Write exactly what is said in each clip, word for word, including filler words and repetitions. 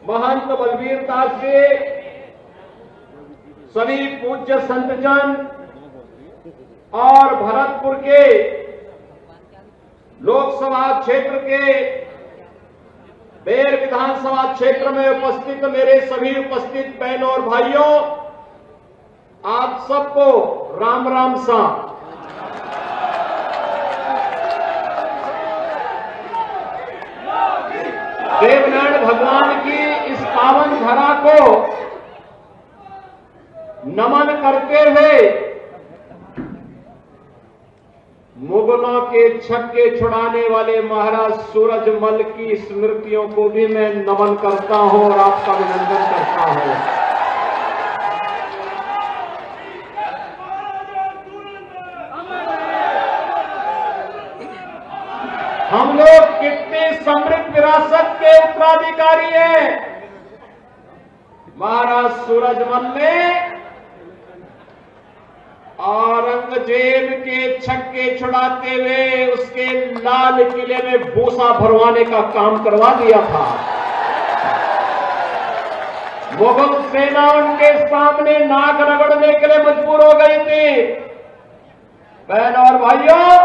महंत बलवीरदास जी, सभी पूज्य संतजन और भरतपुर के लोकसभा क्षेत्र के बेर विधानसभा क्षेत्र में उपस्थित मेरे सभी उपस्थित बहनों और भाइयों, आप सबको राम राम सा। देवनारायण भगवान की इस पावन धरा को नमन करते हुए मुगलों के छक्के छुड़ाने वाले महाराज सूरजमल की स्मृतियों को भी मैं नमन करता हूं और आपका अभिनंदन करता हूं। हम लोग कितनी समृद्ध विरासत के उत्तराधिकारी हैं। महाराज सूरजमल ने औरंगजेब के छक्के छुड़ाते हुए उसके लाल किले में भूसा भरवाने का काम करवा दिया था। मुगल सेना उनके सामने नाक रगड़ने के लिए मजबूर हो गई थी। बहनों और भाइयों,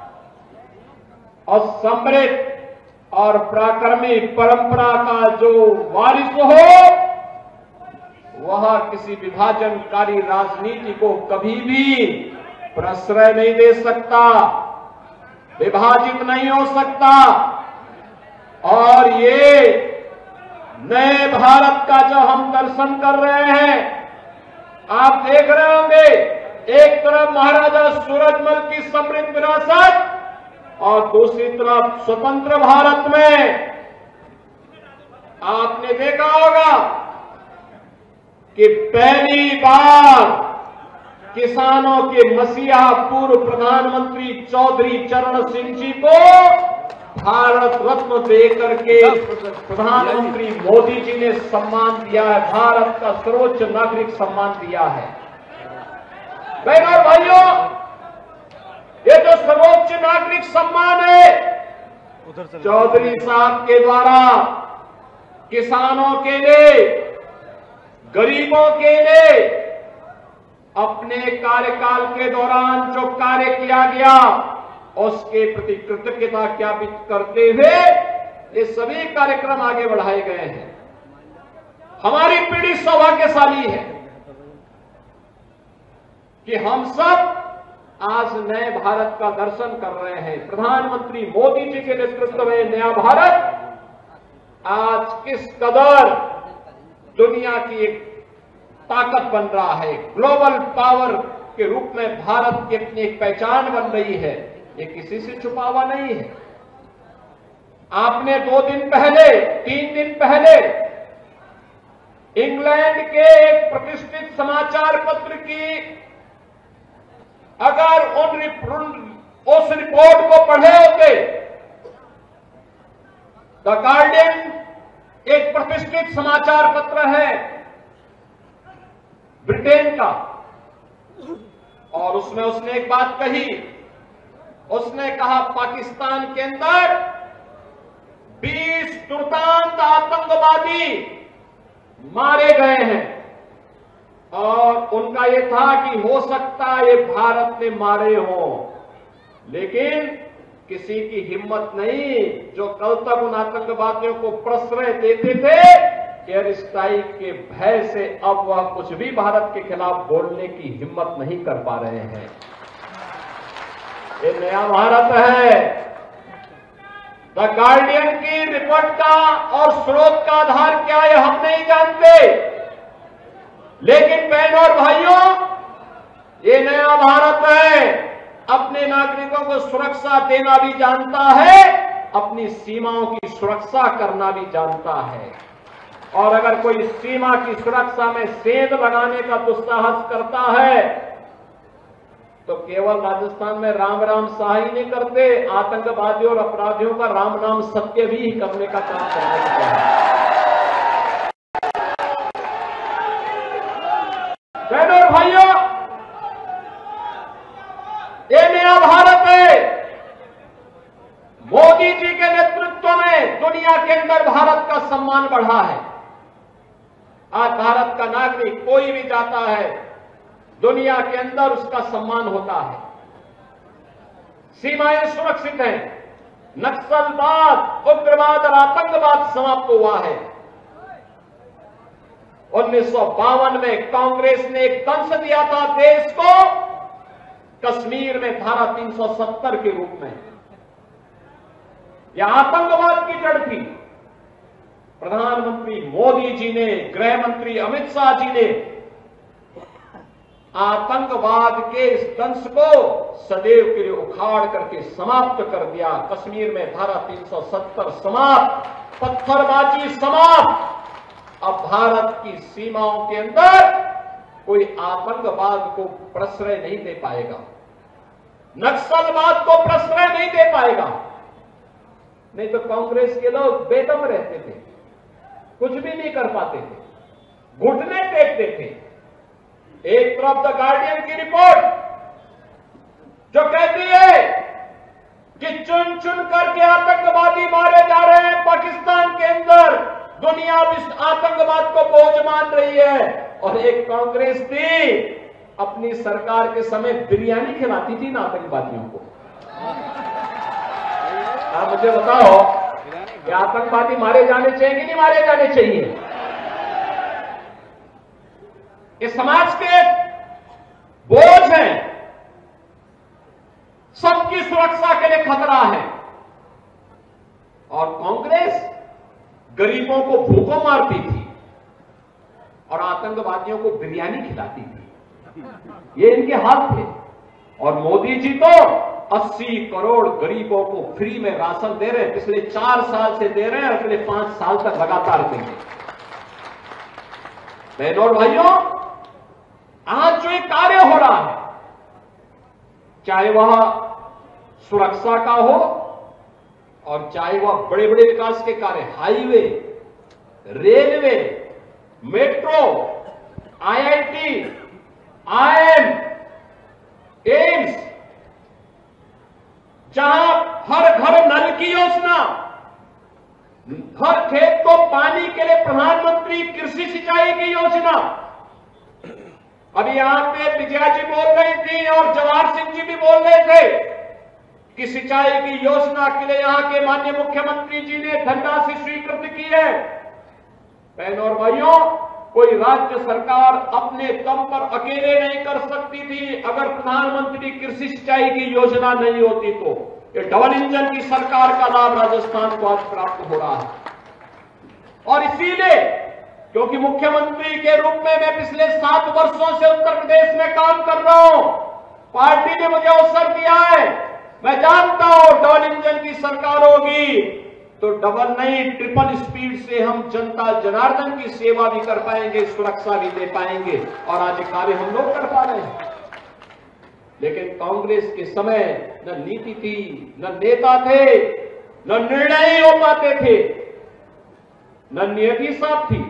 और समृद्ध और पराक्रमी परंपरा का जो वारिस हो, वह किसी विभाजनकारी राजनीति को कभी भी प्रश्रय नहीं दे सकता, विभाजित नहीं हो सकता। और ये नए भारत का जो हम दर्शन कर रहे हैं, आप देख रहे होंगे, एक तरफ महाराजा सूरजमल की समृद्ध विरासत और दूसरी तरफ स्वतंत्र भारत में आपने देखा होगा कि पहली बार किसानों के मसीहा पूर्व प्रधानमंत्री चौधरी चरण सिंह जी को भारत रत्न देकर के प्रधानमंत्री मोदी जी ने सम्मान दिया है। भारत का सर्वोच्च नागरिक सम्मान दिया है। बहनों और भाइयों, ये जो सर्वोच्च नागरिक सम्मान है, चौधरी साहब के द्वारा किसानों के लिए, गरीबों के लिए अपने कार्यकाल के दौरान जो कार्य किया गया, उसके प्रति कृतज्ञता ज्ञापित करते हुए ये सभी कार्यक्रम आगे बढ़ाए गए हैं। हमारी पीढ़ी सौभाग्यशाली है कि हम सब आज नए भारत का दर्शन कर रहे हैं। प्रधानमंत्री मोदी जी के नेतृत्व में नया भारत आज किस कदर दुनिया की एक ताकत बन रहा है, ग्लोबल पावर के रूप में भारत की अपनी एक पहचान बन रही है, ये किसी से छुपा हुआ नहीं है। आपने दो दिन पहले, तीन दिन पहले इंग्लैंड के एक प्रतिष्ठित समाचार पत्र की अगर उन उस रिपोर्ट को पढ़े होते, द गार्डियन एक प्रतिष्ठित समाचार पत्र है ब्रिटेन का, और उसमें उसने एक बात कही। उसने कहा पाकिस्तान के अंदर बीस दुर्दांत आतंकवादी मारे गए हैं, और उनका यह था कि हो सकता है ये भारत ने मारे हो, लेकिन किसी की हिम्मत नहीं जो कल तक उन आतंकवादियों को प्रश्रय देते थे, एयर स्ट्राइक के भय से अब वह कुछ भी भारत के खिलाफ बोलने की हिम्मत नहीं कर पा रहे हैं। ये नया भारत है। द गार्डियन की रिपोर्ट का और स्रोत का आधार क्या है हम नहीं जानते, लेकिन बहनों और भाइयों, ये नया भारत है, अपने नागरिकों को सुरक्षा देना भी जानता है, अपनी सीमाओं की सुरक्षा करना भी जानता है। और अगर कोई सीमा की सुरक्षा में सेंध लगाने का दुस्साहस करता है, तो केवल राजस्थान में राम राम शाह ही नहीं करते, आतंकवादियों और अपराधियों का राम नाम सत्य भी करने का काम करने का है। बहनों और भाइयों, ये नया भारत है। मोदी जी के नेतृत्व में दुनिया के अंदर भारत का सम्मान बढ़ा है। आज भारत का नागरिक कोई भी जाता है, दुनिया के अंदर उसका सम्मान होता है, सीमाएं सुरक्षित हैं, नक्सलवाद, उग्रवाद और आतंकवाद समाप्त हुआ है। उन्नीस सौ बावन में कांग्रेस ने एक दंश दिया था देश को कश्मीर में धारा तीन सौ सत्तर के रूप में। यह आतंकवाद की जड़ थी। प्रधानमंत्री मोदी जी ने, गृह मंत्री अमित शाह जी ने आतंकवाद के इस दंश को सदैव के लिए उखाड़ करके समाप्त कर दिया। कश्मीर में धारा तीन सौ सत्तर समाप्त, पत्थरबाजी समाप्त। अब भारत की सीमाओं के अंदर कोई आतंकवाद को प्रश्रय नहीं दे पाएगा, नक्सलवाद को प्रश्रय नहीं दे पाएगा। नहीं तो कांग्रेस के लोग बेदम रहते थे, कुछ भी नहीं कर पाते थे, घुटने टेकते थे। एक तरफ द गार्डियन की रिपोर्ट जो कहती है कि चुन चुन करके आतंकवादी मारे जा रहे हैं पाकिस्तान के अंदर, दुनिया इस आतंकवाद को बोझ मान रही है। और एक कांग्रेस थी, अपनी सरकार के समय बिरयानी खिलाती थी ना आतंकवादियों को। आप मुझे बताओ कि आतंकवादी मारे जाने चाहिए कि नहीं मारे जाने चाहिए? इस समाज के बोझ हैं, सबकी सुरक्षा के लिए खतरा है। और कांग्रेस गरीबों को भूखों मारती थी और आतंकवादियों को बिरयानी खिलाती थी। ये इनके हाल थे। और मोदी जी तो अस्सी करोड़ गरीबों को फ्री में राशन दे रहे हैं, पिछले चार साल से दे रहे हैं, अगले पांच साल तक लगातार देंगे। बहनों और भाइयों, आज जो एक कार्य हो रहा है, चाहे वह सुरक्षा का हो और चाहे वह बड़े बड़े विकास के कार्य, highway, railway, metro, IIT, IIM, AIIMS, जहां हर घर नल की योजना, हर खेत को पानी के लिए प्रधानमंत्री कृषि सिंचाई की योजना। अभी यहां पे विजया जी बोल रही थी और जवाहर सिंह जी भी बोल रहे थे कि सिंचाई की योजना के लिए यहां के माननीय मुख्यमंत्री जी ने धनराशि स्वीकृत की है। बहनों और भाइयों, कोई राज्य सरकार अपने दम पर अकेले नहीं कर सकती थी। अगर प्रधानमंत्री कृषि सिंचाई की योजना नहीं होती तो ये डबल इंजन की सरकार का लाभ राजस्थान को आज प्राप्त हो रहा है। और इसीलिए, क्योंकि मुख्यमंत्री के रूप में मैं पिछले सात वर्षों से उत्तर प्रदेश में काम कर रहा हूं, पार्टी ने मुझे अवसर दिया है, मैं जानता हूं डबल इंजन की सरकार होगी तो डबल नहीं ट्रिपल स्पीड से हम जनता जनार्दन की सेवा भी कर पाएंगे, सुरक्षा भी दे पाएंगे। और आज कार्य हम लोग कर पा रहे हैं। लेकिन कांग्रेस के समय न नीति थी, न नेता थे, न निर्णय हो पाते थे, न नियति साफ थी।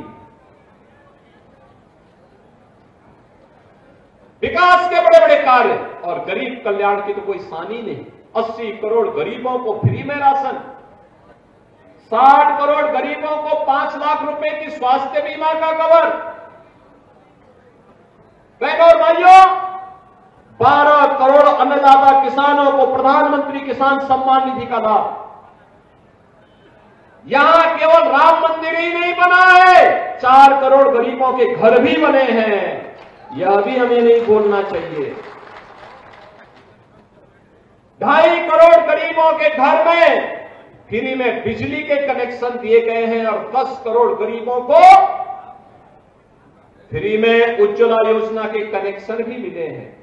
विकास के बड़े बड़े कार्य और गरीब कल्याण की तो कोई सानी नहीं। अस्सी करोड़ गरीबों को फ्री में राशन, साठ करोड़ गरीबों को पांच लाख रुपए की स्वास्थ्य बीमा का कवर। बहनों और भाइयों, बारह करोड़ अन्नदाता किसानों को प्रधानमंत्री किसान सम्मान निधि का लाभ। यहां केवल राम मंदिर ही नहीं बना है, चार करोड़ गरीबों के घर भी बने हैं। यह भी हमें नहीं बोलना चाहिए। ढाई करोड़ गरीबों के घर में फ्री में बिजली के कनेक्शन दिए गए हैं और दस करोड़ गरीबों को फ्री में उज्ज्वला योजना के कनेक्शन भी मिले हैं।